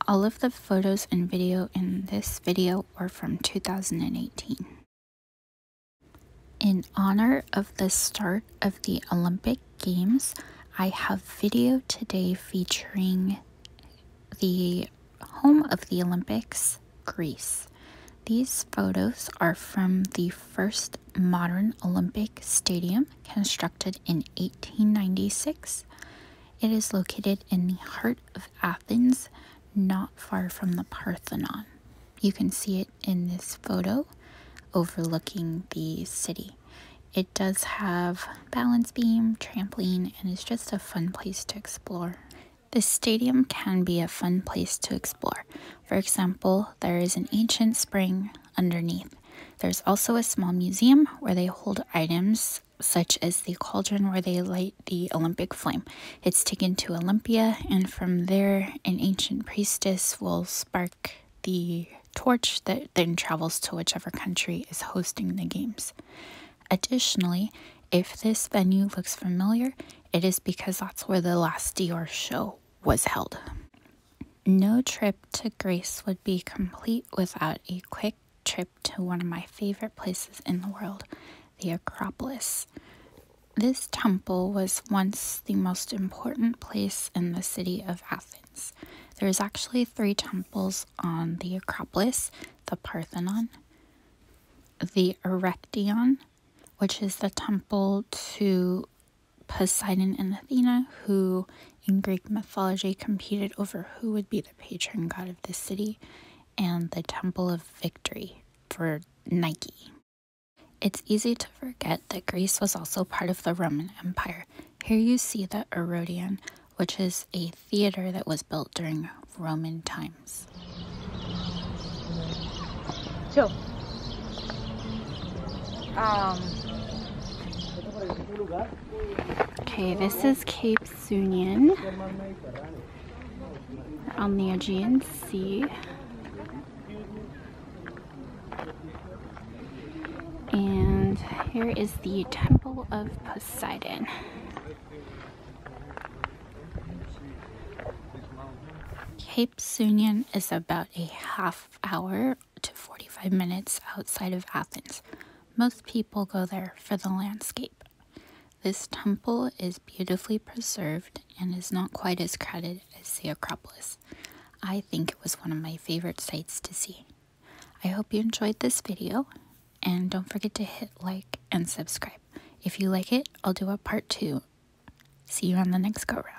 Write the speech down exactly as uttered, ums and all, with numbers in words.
All of the photos and video in this video are from two thousand eighteen. In honor of the start of the Olympic Games, I have video today featuring the home of the Olympics, Greece. These photos are from the first modern Olympic stadium constructed in eighteen ninety-six. It is located in the heart of Athens, not far from the Parthenon. You can see it in this photo overlooking the city. It does have balance beam, trampoline, and is just a fun place to explore. The stadium can be a fun place to explore. For example, there is an ancient spring underneath. There's also a small museum where they hold items such as the cauldron where they light the Olympic flame. It's taken to Olympia, and from there an ancient priestess will spark the torch that then travels to whichever country is hosting the games. Additionally, if this venue looks familiar, it is because that's where the last Dior show was held. No trip to Greece would be complete without a quick trip to one of my favorite places in the world, the Acropolis. This temple was once the most important place in the city of Athens. There's actually three temples on the Acropolis: the Parthenon, the Erechtheion, which is the temple to Poseidon and Athena, who in Greek mythology competed over who would be the patron god of the city, and the Temple of Victory for Nike. It's easy to forget that Greece was also part of the Roman Empire. Here you see the Erechtheion, which is a theater that was built during Roman times. So, um, okay, this is Cape Sunion on the Aegean Sea. And here is the Temple of Poseidon. Cape Sunion is about a half hour to forty-five minutes outside of Athens. Most people go there for the landscape. This temple is beautifully preserved and is not quite as crowded as the Acropolis. I think it was one of my favorite sights to see. I hope you enjoyed this video, and don't forget to hit like and subscribe. If you like it, I'll do a part two. See you on the next go round.